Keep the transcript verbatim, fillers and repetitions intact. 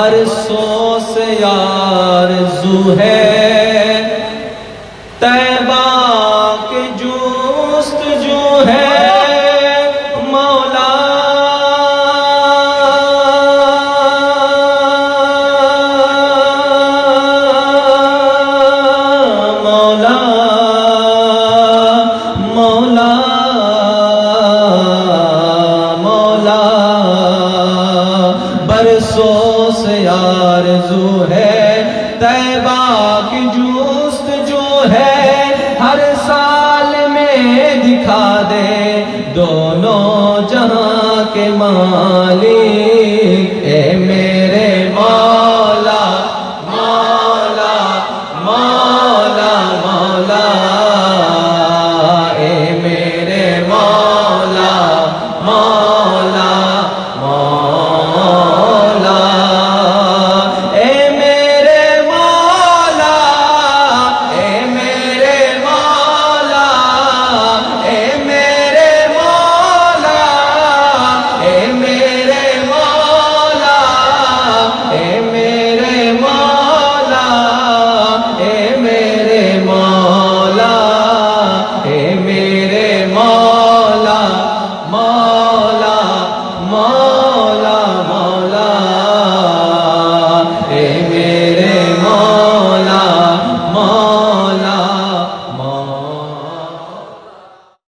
बरसों से आरज़ू है तैबा के जुस्तजू है मौला मौला मौला मौला बरसों से आरज़ू है तैबा की जुस्तजू है हर साल में दिखा दे दोनों जहां के मालिक